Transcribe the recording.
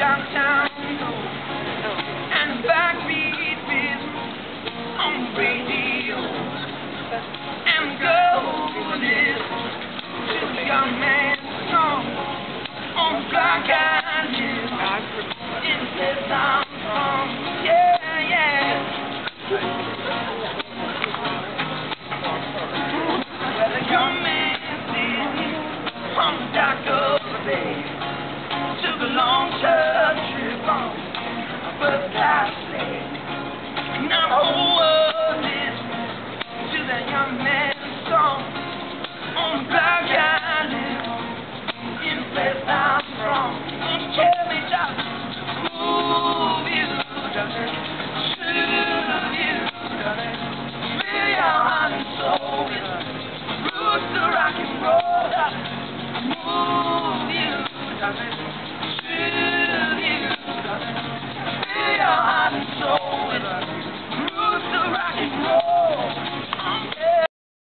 downtown and backbeat biz on radio and gold is to the young man's song on Black Island in place I'm from. Yeah, yeah. Well, the young man's busy from the dock of the bay. Took a long trip on a first-class sled. Now the whole world listens to that young man's song on Black Island in the place I'm from. Don't tell me just move you, does it? Should you, does it? Really our heart and soul is roots to rock and roll. Move you, does it?